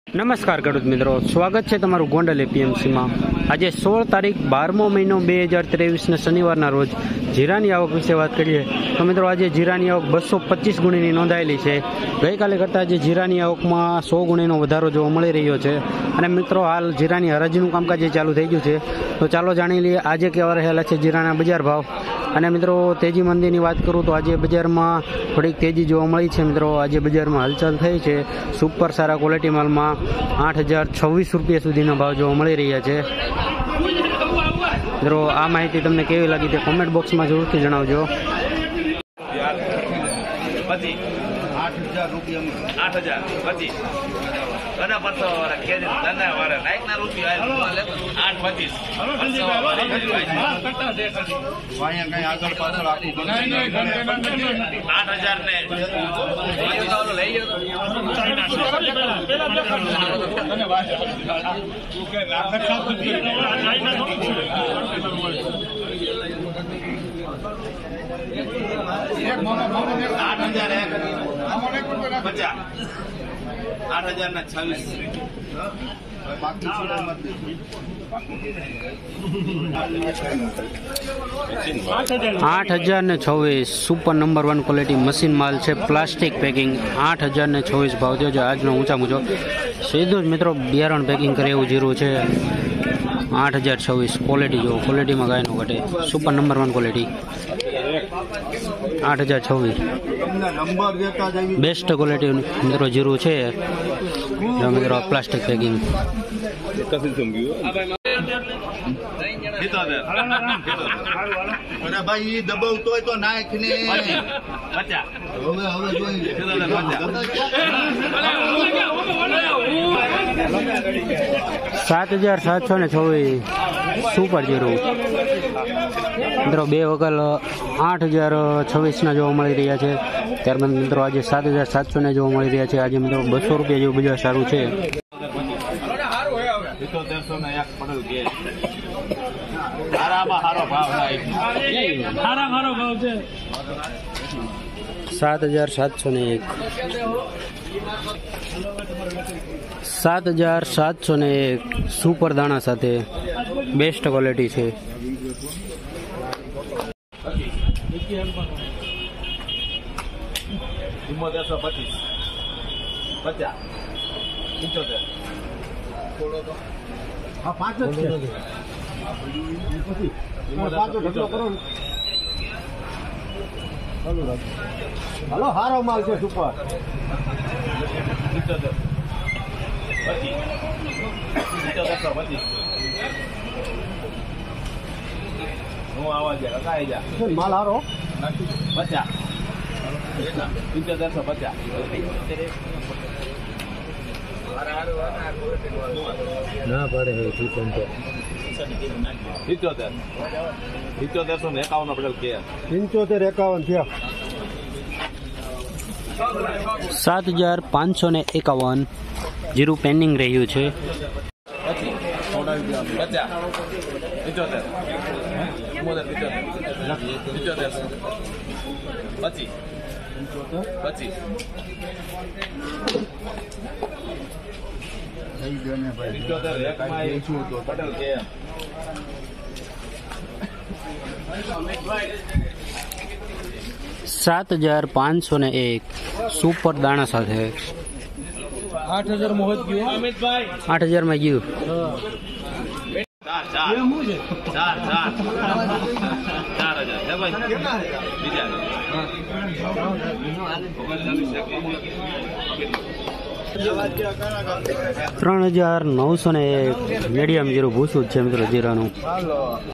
નમસ્કાર ખેડૂત મિત્રો, સ્વાગત છે તમારું ગોંડલ એપીએમસીમાં। આજે 16 તારીખ 12મો મહિનો 2023 શનિવારના રોજ જીરાની આવક વિશે વાત કરીએ તો મિત્રો આજે જીરાની આવક 225 ગુણીની નોંધાયેલી છે। ગઈકાલે કરતાં આજે જીરાની આવકમાં 100 ગુણીનો વધારો જોવા મળી રહ્યો છે। અને મિત્રો હાલ જીરાની હરાજીનું કામકાજ ચાલુ થઈ ગયું છે, તો ચાલો જાણી લઈએ આજે કેવા રહેલા છે જીરાના બજાર ભાવ। અને મિત્રો તેજી મંદીની વાત કરું તો આજે બજારમાં થોડીક તેજી જોવા મળી છે। મિત્રો આજે બજારમાં હલચલ થઈ છે। સુપર સારા ક્વોલિટી માલમાં 8026 રૂપિયા સુધીના ભાવ જોવા મળી રહ્યા છે। મિત્રો આ માહિતી તમને કેવી લાગી તે કોમેન્ટ બોક્સમાં જરૂરથી જણાવજો। 8026 સુપર નંબર 1 ક્વોલિટી મશીન માલ છે, પ્લાસ્ટિક પેકિંગ 8026 ભાવ થયો છે આજનો ઊંચા મુજબ। સીધું જ મિત્રો બિયારણ પેકિંગ કરે એવું જીરું છે। 8026 ક્વોલિટી જો ક્વોલિટીમાં કાંઈ ન ઘટે, super number 1 quality 8026 best quality મિત્રો જીરું છે મિત્રો, પ્લાસ્ટિક પેકિંગ। ભાઈ દબાવતો હોય તો નાખ ને 7726 સુપર જીરું મિત્રો બે વગલ 8026 ના જોવા મળી રહ્યા છે। ત્યારબાદ મિત્રો આજે 7700 ને જોવા મળી રહ્યા છે। આજે મિત્રો 200 રૂપિયા જેવું બજાર સારું છે। 7701 7701 સુપર દાણા સાથે બેસ્ટ ક્વોલિટી છે। હલો હારો માલ છે સુપર। માલ હારો 50 ના પડે 7551 થયા। 7551 જીરું પેન્ડિંગ રહ્યું છે। 7501 સુપર દાણા સાથે 8000 માં ગયું, 8000 માં ગયું। $3901 મીડિયમ જીરું ભૂસું જ છે મિત્રો જીરાનું।